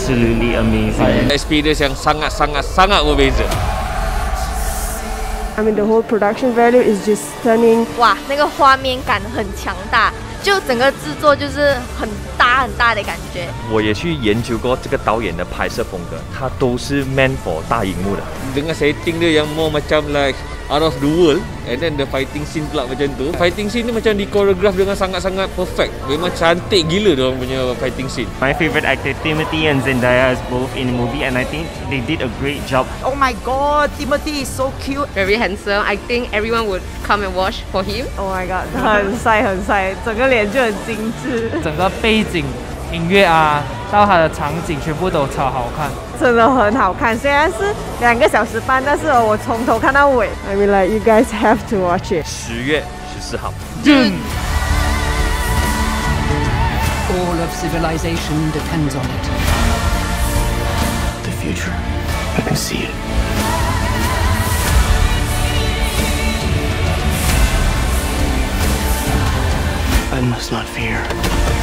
absolutely amazing. Experience yang sangat berbeza. I mean, the whole production value is just stunning. 哇，那个画面感很强大，就整个制作就是很大的感觉。 我也去研究过这个导演的拍摄风格，他都是 meant for 大荧幕的。 Dengan setting dia yang more macam like out of the world, and then the fighting scene pula macam tu. Fighting scene ni macam di choreograph dengan sangat perfect. Memang cantik gila dia orang punya fighting scene. My favorite actor Timothy and Zendaya is both in the movie, and I think they did a great job. Oh my god, Timothy is so cute. Very handsome. I think everyone would come and watch for him. Oh my god， 很帅，整个脸就很精致， 整个背景、音乐啊，到它的场景全部都超好看， 真的很好看。虽然是2个小时半，但是我从头看到尾。I mean, like you guys have to watch it. 10月14号。 Dune. All of civilization depends on it. The future, I can see it. I must not fear.